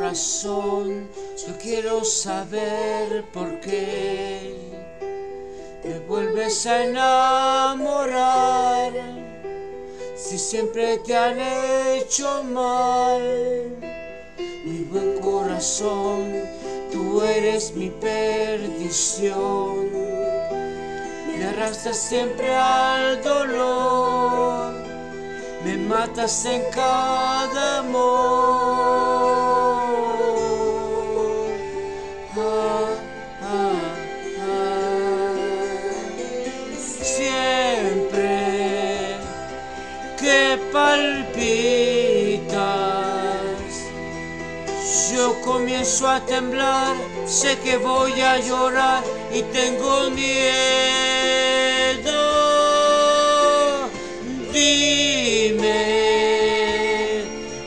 corazón, yo quiero saber por qué me vuelves a enamorar, si siempre te han hecho mal. Mi buen corazón, tú eres mi perdición, me arrastras siempre al dolor, me matas en cada amor. Siempre que palpitas, yo comienzo a temblar, sé que voy a llorar y tengo miedo. Dime,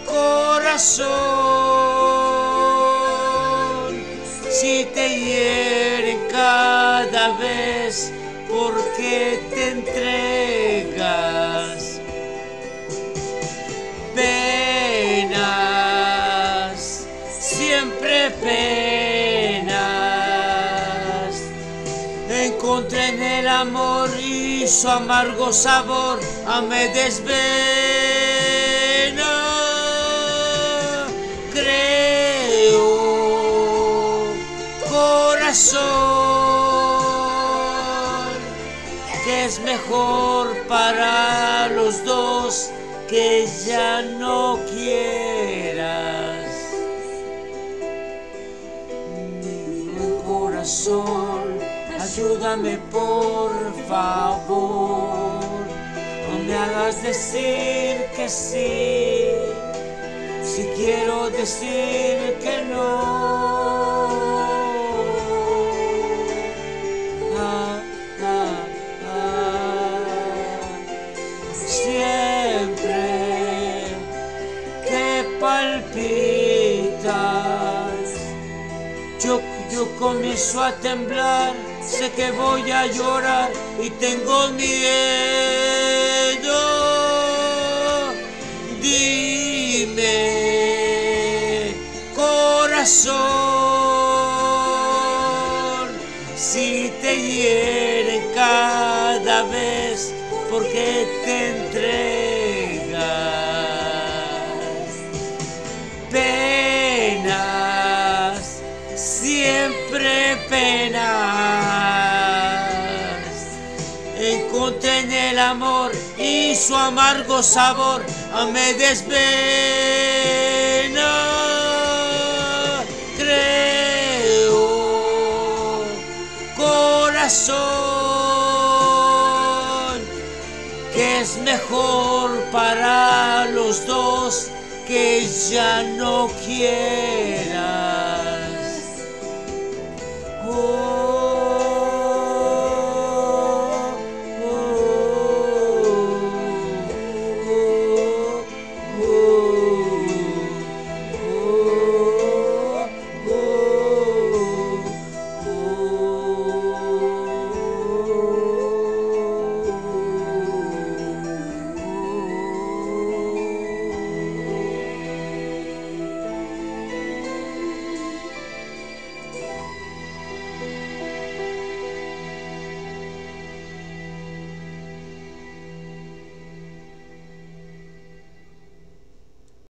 corazón, si te hieren cada vez, ¿por qué te entregas? Penas, siempre penas, encontré en el amor y su amargo sabor, me desvena. Creo, corazón, que es mejor para los dos que ya no quieras. Mi corazón, ayúdame por favor, no me hagas decir que sí, si quiero decir que no. Siempre que palpitas, yo comienzo a temblar, sé que voy a llorar y tengo miedo. Dime, corazón, si te hieren cada vez, ¿por qué te entregas? Penas, siempre penas, encontré en el amor y su amargo sabor, me desvena. Creo, corazón, que es mejor para los dos que ya no quieras.